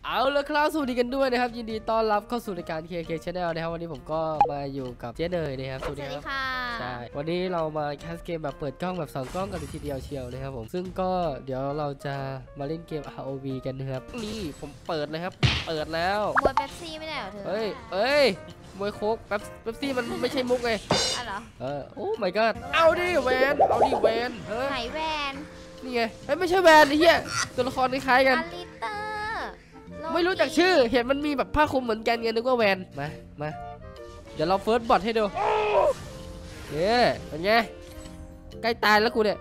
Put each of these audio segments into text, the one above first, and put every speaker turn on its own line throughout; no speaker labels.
เอาละครับสวัสดีกันด้วยนะครับยินดีต้อนรับเข้าสู่รายการ KK Channel นะครับวันนี้ผมก็มาอยู่กับเจ๊เนยนะครับสวัสดีครับใช่วันนี้เรามาแคสเกมแบบเปิดกล้องแบบ2กล้องกันทีเดียวเชียวนะครับผมซึ่งก็เดี๋ยวเราจะมาเล่นเกม ROV กันนะครับนี่ผมเปิดนะครับเปิดแล้ว
มวยเป๊ปซี่ไม่ได้เหรอเธอ
เอ้ยมวยโคกเป๊ปซี่มันไม่ใช่มุกไง
อ๋อเหรอ
โอ้ my god เอาดิแวนเอาดิแวน
ไหนแวน
นี่ไงไม่ใช่แวนไอ้เหี้ยตัวละครคล้ายกัน
อลิเตอร์
ไม่รู้จักชื่อเห็นมันมีแบบผ้าคลุมเหมือนกันไงนึกว่าแวนมาเดี๋ยวเราเฟิร์สบอทให้ดูเนี่ยเป็นไงใกล้ตายแล้วกูเนี่ย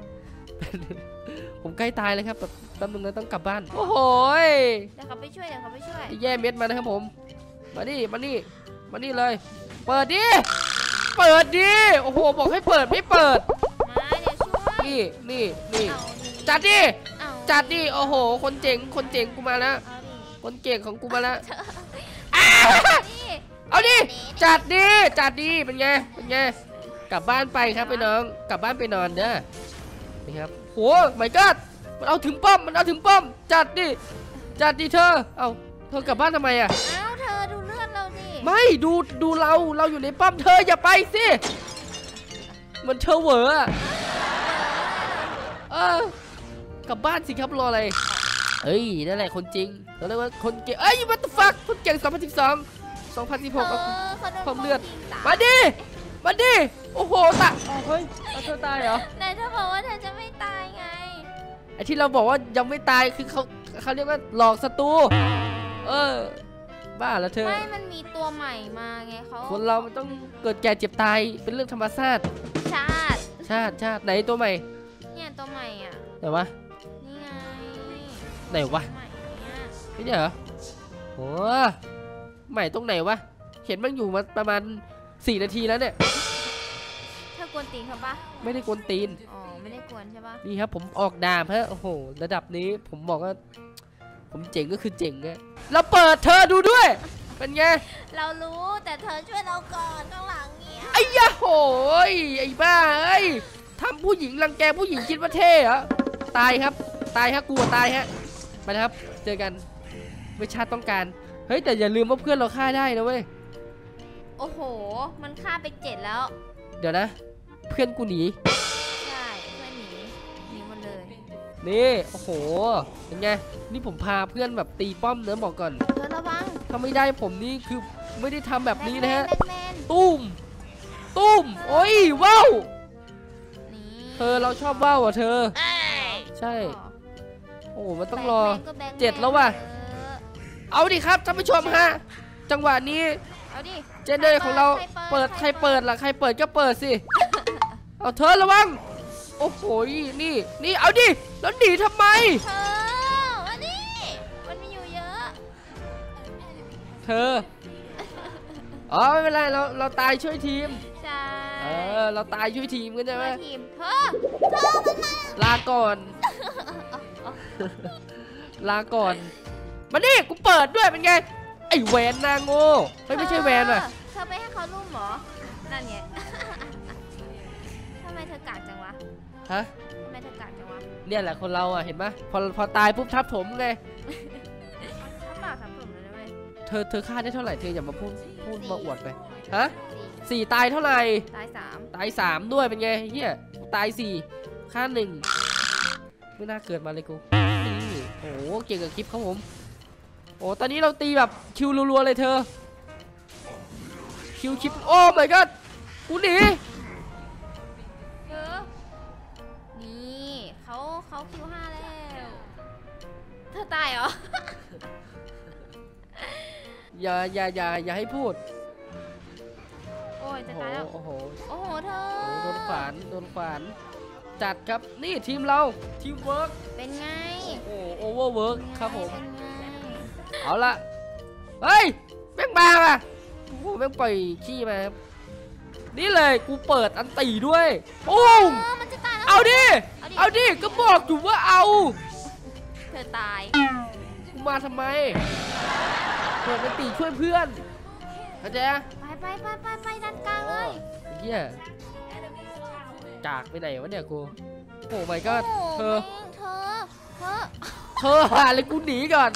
ผมใกล้ตายเลยครับแบบแป๊บนึงนะต้องกลับบ้านโอ้โห
เดี๋ยวเขาไปช่วย
แย่เม็ดมานะครับผมมานี่เลยเปิดดิโอ้โหบอกให้เปิดไม่เปิด
มาเดี๋ยวช่วย
นี่จัดดิโอ้โหคนเจ๋งกูมาแล้วคนเก่งของกูมาแล้วเอาดิจัดดิเป็นไงกลับบ้านไปครับไปน้องกลับบ้านไปนอนเด้อนี่ครับโหไม่ก็มันเอาถึงป้อมจัดดิเธอเธอกลับบ้านทำไมอ่ะ
เธอดูเลือดเราดิ
ไม่ดูเราอยู่ในป้อมเธออย่าไปสิมันเธอเหวอกลับบ้านสิครับรออะไรนั่นแหละคนจริงเราเรียกว่าคนเก่งwhat the fuck คนเก่ง2016ความเลือดมาดิโอ้โหเฮ้ยเธอตายเหรอ
ไหนเธอบอกว่าเธอจะไม่ตายไง
ไอ้ที่เราบอกว่ายังไม่ตายคือเขาเรียกว่าหลอกศัตรูบ้าแล้วเธอ
ไม่มันมีตัวใหม่มาไง
คนเรามันต้องเกิดแก่เจ็บตายเป็นเรื่องธรรมชาติไหนตัวใหม่
เนี่ยตัวใหม่อ่ะ
ไหนวะ
นี่ไง
ไหนวะนี่เหรอโอ้ใหม่ตรงไหนวะเห็นมันอยู่มาประมาณ4 นาทีแล้วเนี่ย
เธอกวนตีนเขาปะ
ไม่ได้กวนตีน
ไม่ได้กวนใช่ปะ
นี่ครับผมออกดาบฮะโอ้โหระดับนี้ผมบอกว่าผมเจ๋งก็คือเจ๋งอะเราเปิดเธอดูด้วยเป็นไง
เรารู้แต่เธอช่วยเราก่อนข้างหลังเงี้ย
ไอ้ยะโหยไอ้บ้าทำผู้หญิงรังแกผู้หญิงคิดว่าเท่เหรอตายฮะกลัวตายฮะไปนะครับเจอกันไม่ชาติต้องการเฮ้ยแต่อย่าลืมว่าเพื่อนเราฆ่าได้นะเว้ย
โอ้โหมันฆ่าไป7แล้ว
เดี๋ยวนะเพื่อนกูหนี
ใช่เพื่อนหนีหมดเลย
นี่โอ้โหเป็นไงนี่ผมพาเพื่อนแบบตีป้อมเนื้อบอกก่อน
เธอระวัง
ถ้าไม่ได้ผมนี่คือไม่ได้ทำแบบนี้นะฮะตุ้มโอ้ยว้าวเธอเราชอบว้าวอ่ะเธอใช่โอ้มันต้องรอ7แล้วว่ะเอาดิครับท่านผู้ชมฮะจังหวะนี้เจเนอร์ของเราเปิดใครเปิดล่ะใครเปิดก็เปิดสิเอาเธอระวังโอ้โหนี่เอาดิแล้วหนีทำไม
อันนี้มันมีอยู่เยอะ
เธอไม่เป็นไรเราตายช่วยทีม
ใช่
เราตายช่วยทีมกันใช่ไหม
เธอมันมา
ลาก่อนมาดิกูเปิดด้วยเป็นไงไอ้แวนนางโง่ไม่ใช่แวนว่ะ
เธอไปให้เขาลุ่มเหรอนั่นไงทำไมเธอกากจังวะ
ฮะ
ทำไมเธอกากจังวะ
เนี่ยแหละคนเราอ่ะเห็นไหมพอตายปุ๊บทับถมไง
ทับถมเลยนะเว้ย
เธอฆ่าได้เท่าไหร่เธออย่ามาพูดมาอวดไปฮะ4ตายเท่าไหร่ตาย3ด้วยเป็นไงเฮียตาย4ฆ่า1ไม่น่าเกิดมาเลยกูโอ้โหเก่งกับคลิปครับผมโอ้ตอนนี้เราตีแบบคิวรัวๆเลยเธอคิวคลิปโอ้ my god กูหนี
นี่เขาคิว5แล้วเธอตายเหรอ
อย่าให้พูด
โอ้ยจะตายแล้ว
โอ้โห
เธอ
โดนขวานจัดครับนี่ทีมเราทีมเวิร์ก
เป็นไง
โอเวอร์เวิร์กครับผมเอาละเฮ้ยแม่งมาว่ะโอ้โหแม่งปล่อยขี้มาครับนี่เลยกูเปิดอันตีด้วยปุ้มเอาดิก็บอกอยู่ว่าเอา
เธอตาย
กูมาทำไมเปิดอันตีช่วยเพื่อนเข้าใจ
ไปด้านกลางเลย
เฮียจากไปไหนวะเนี่ยกูโอ้ my god เธอหาเลยกูหนีก่อนเ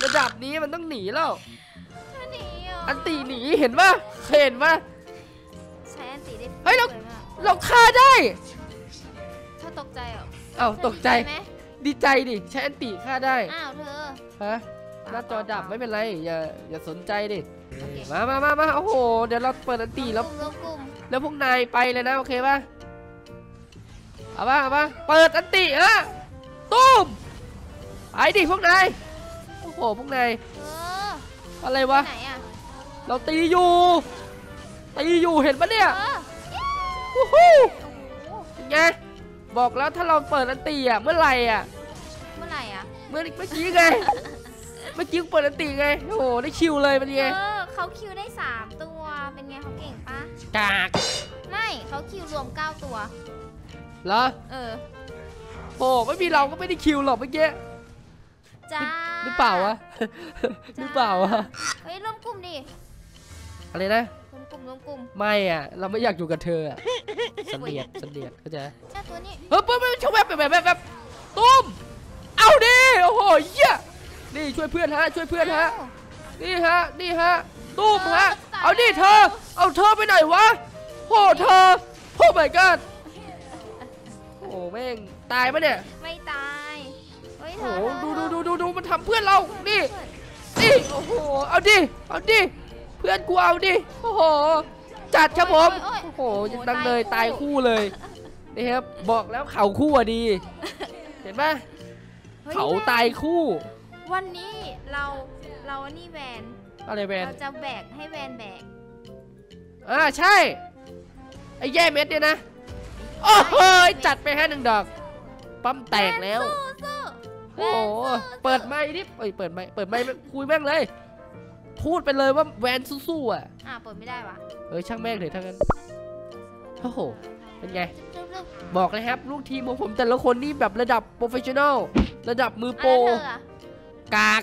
ระดับนี้มันต้องหนีแล้ว
หนีเหรอ
อันตีหนีเห็นปะเห็นปะ
ใช้อันตีได้
เฮ้ยเรา
สวมาก
เราฆ่าได้
เธอตกใจเหรอ
เอ้าตกใจ
ไหม
ดีใจดิใช้อันตีฆ่าได้
อ้าวเธอ
ฮะหน้าจอดับไม่เป็นไรอย่าสนใจดิ
โอเค
มาโอ้โหเดี๋ยวเราเปิดอันตีแล้ว
รวมกลุ่ม
แล้วพวกนายไปเลยนะโอเคปะเอาปะเปิดอันติฮะตุ้มไอ้ดิพวกนายโอ้โหพวกนาย
เออ
อะไรวะ
ไหนอ่ะ
เราตีอยู่เห็นปะเนี่ย
เออ
วู้ฮู้
โอ้โห
ไงบอกแล้วถ้าเราเปิดอันตีอ่ะเมื่อไหร่อ่ะ
เมื่อไหร่อ่ะ
เมื่อกี้ไงเมื่อกี้เปิดอันตีไงโอ้โหได้คิวเลยเป็นไง
เขาคิวได้3ตัวเป็นไงเขาเก่งปะ
กาก
ไม่เขาคิวรวม9ตัว
เหรอ
เออ
โอ้ไม่มีเราก็ไม่ได้คิวหรอกเมื่อกี้
จ้า
หรือเปล่าวะหรือเปล่าวะ
เฮ้ยรวมกลุ่มดิ
อะไรนะ
รวมกลุ่ม
ไม่อ่ะเราไม่อยากอยู่กับเธออะสันเดียดเข้าใจ
เจ้าตัวนี้
เฮ้ยปุ๊บช่วยแบบตุ้มเอาดิโอ้โหเหี้ยนี่ช่วยเพื่อนฮะนี่ฮะตุ้มฮะเอาดิเธอเอาเธอไปไหนวะโหเธอโอ้ my god โอ้แม่งตายปะเนี่ย
ไม่ตายเฮ้ยเธ
โอ้
อ
โหดูมันทำเพื่อนเรานี่โอ้โหเอาดิเพื่อนกูเอาดิโอ้โหจัดครับผมโอ้โหยังดังเลยตายคู่เลยนี่ครับบอกแล้วเขาคู่อะดี เห็นไหม
ฮ้ย
เขาตายคู่
วันนี้เรานี่แวน
อะไรแวน
เราจะแบกให้แวนแบก
ใช่ไอ้แย่เม็ดเนี่ยนะโอ้โหจัดไปให้1 ดอกปั๊มแตกแล้ว
สู้
โอ้โหเปิดไมค์ดิเปิดไมค์คุยแม่งเลย พูดไปเลยว่าแวนสู้ๆอ่ะ
เปิดไม่ได้วะ
ช่างแม่งเถอะทั้งนั้นโอ้โหเป็นไง
เร็ว
บอกเลยครับลูกทีมของผมแต่ละคนนี่แบบระดับโปรเฟชชั่นอลระดับมือ
ๆ
โปร
เธออะ
กาก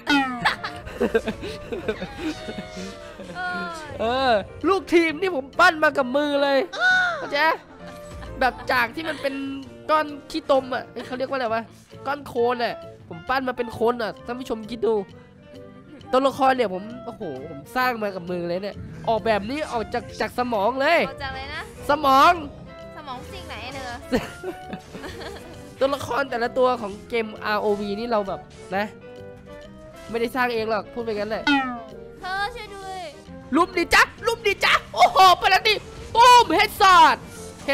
เออ
ลูกทีมนี่ผมปั้นมากับมือเลยเข้าใจแบบจากที่มันเป็นก้อนขี้ตมอ่ะเขาเรียกว่าอะไรวะก้อนโคลนอ่ะผมปั้นมาเป็นโคลนอ่ะท่านผู้ชมคิดดูตัวละครเนี่ยผมโอ้โหผมสร้างมากับมือเลยเนี่ยออกแบบนี้ออกจากสมองเลย
เอาจากเลยนะ
สมอง
สมองสิ่งไหนเธอ
ตัวละครแต่ละตัวของเกม ROV นี่เราแบบนะไม่ได้สร้างเองหรอกพูดไปงั้นแหละ
เธอช่วยด้วย
ลุมดิจ๊ะโอ้โหปรดิตูมเฮดซอด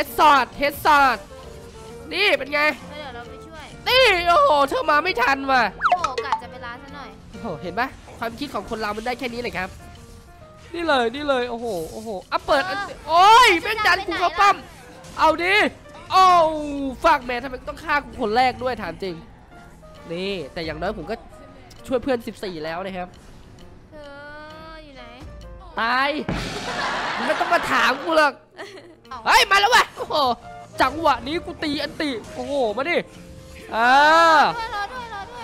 นี่เป็นไง
เดี๋ยวเราไปช่วย
นี่โอ้โหเธอมาไม่ทันว่ะ
โอ้กะจะไปล้างซะหน่อย
โอ้โหเห็นปะความคิดของคนเรามันได้แค่นี้เลยครับ นี่เลยโอ้โหเปิดอันโอ้ยแม่งดันกูเข้าปั้มเอาดิโอ้ฝากแม่ทำไมต้องฆ่ากูคนแรกด้วยถามจริงนี่แต่อย่างน้อยผมก็ช่วยเพื่อน14แล้วนะครับ
เธออยู่ไหน
ตายไม่ต้องมาถามกูหรอก
เอา
เฮ้ยมาแล้ววะโอ้โหจังหวะนี้กูตีอันติโอ้โหมาดิ
รอด้วย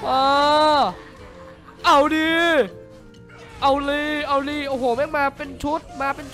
เอาดิเอาเลยโอ้โหแม่งมาเป็นชุด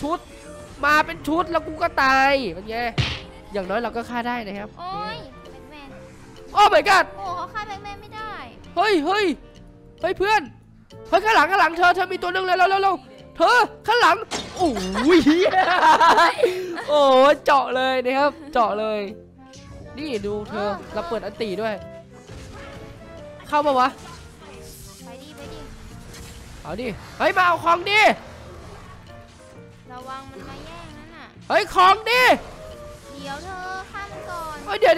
แล้วกูก็ตายเป็นไงอย่างน้อยเราก็ฆ่าได้นะครับ
โอ้ยแบทแมน
โอ้ my god
โอ้เขาฆ่าแบทแมนไม่ได้
เฮ้ยเพื่อนข้างหลังเธอมีตัวนึงเลยเร็วเธอข้างหลังโอ้ยโอ้เจาะเลยนะครับเจาะเลยนี่ดูเธอเราเปิดอันตีด้วยเข้าปะวะ
ไปดิ
เอาดิเฮ้ยมาเอาของดิ
ระวังมันมาแย่งนั่นน่ะ
เฮ้ยของดิ
เดี๋ยวเธอฆ่ามันก่อน
เฮ้ยเดี๋ยว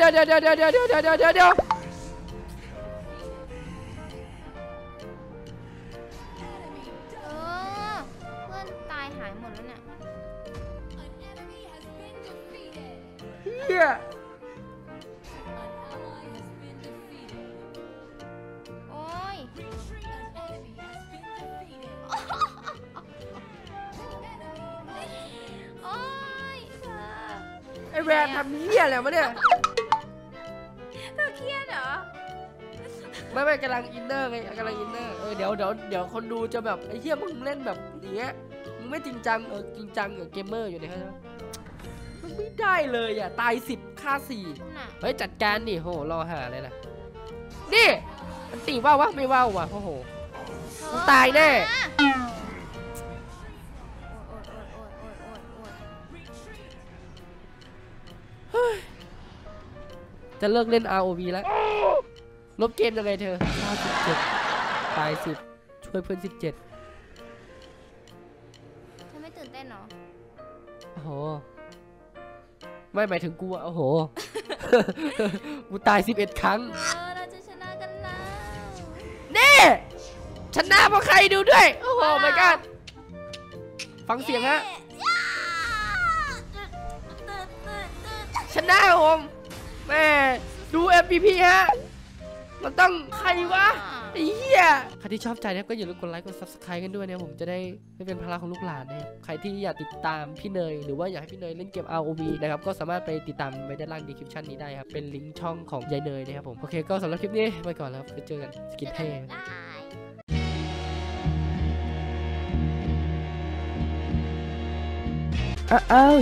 เพื่อนตายหายหมดแล้วเนี่ย
เฮีย
โอ้ย โอ้ยเธอ
ไอแวนทำเฮียอะไรวะเนี่ย
เธอเครียดเหรอ
ไม่กำลังอินเนอร์ไงเดี๋ยวคนดูจะแบบไอ้เฮียมึงเล่นแบบอย่างเงี้ยมึงไม่จริงจังจริงจังเกมเมอร์อยู่เนี่ยครับมันไม่ได้เลยอ่ะตาย10ฆ่า4
น่ะ
เฮ้ยจัดการดิโหรอหาเลยนะนี่มันตีว่าวะไม่ว่าววะโอ้โห
เธอ
มึงตายแน่ จะเลิกเล่น ROV แล้วลบเกมยังไงเธอ97ตาย10ช่วยเพื่อน17
เธอไม่ตื่นเต้นเหรอ
โอ้โหไม่หมายถึงกูอะโอ้โห กูตาย11ครั้ง
เราจะชนะกันแล้ว
เน่ชนะเพราะใครดูด้วยโอ้โห my god ฟังเสียงฮะชนะผมแม่ดู MVP ฮะมันต้องใครวะไอ้เหี้ยใครที่ชอบใจนะครับก็อย่าลืมกดไลค์กด subscribe กันด้วยนะผมจะได้ไม่เป็นภาระของลูกหลานนะครับใครที่อยากติดตามพี่เนยหรือว่าอยากให้พี่เนยเล่นเกม ROV นะครับก็สามารถไปติดตามไว้ด้านล่าง description นี้ได้ครับเป็นลิงก์ช่องของยายเนยนะครับผมโอเคก็สำหรับคลิปนี้ไปก่อนแล้วไปเจอกันสกินเท่อ้าว